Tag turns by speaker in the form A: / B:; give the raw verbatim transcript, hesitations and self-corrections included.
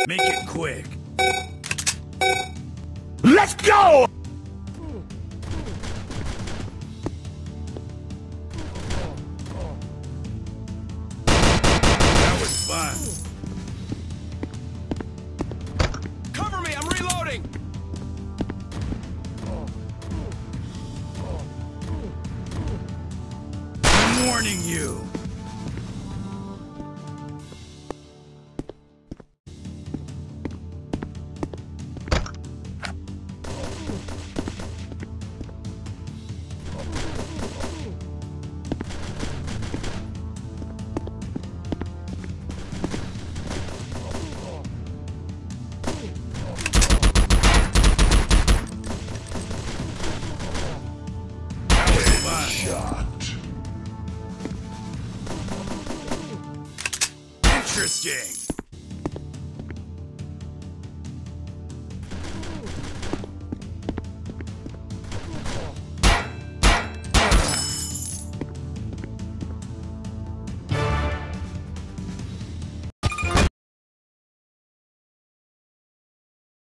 A: Make it quick.
B: Let's go!
A: That was fun.
C: Cover me, I'm reloading!
A: I'm warning you.
B: Shot.
A: Interesting.